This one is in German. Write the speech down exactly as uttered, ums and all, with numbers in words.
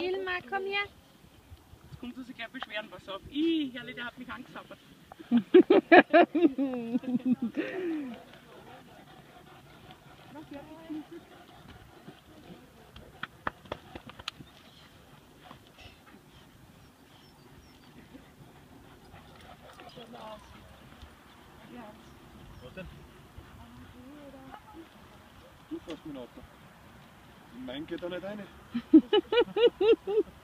Ilma, komm her. Jetzt kommt er sich gleich beschweren, pass auf. Ih, Herrli, der hat mich angesabbert. Was denn? Du fährst mit dem Auto. Mein geht da nicht rein.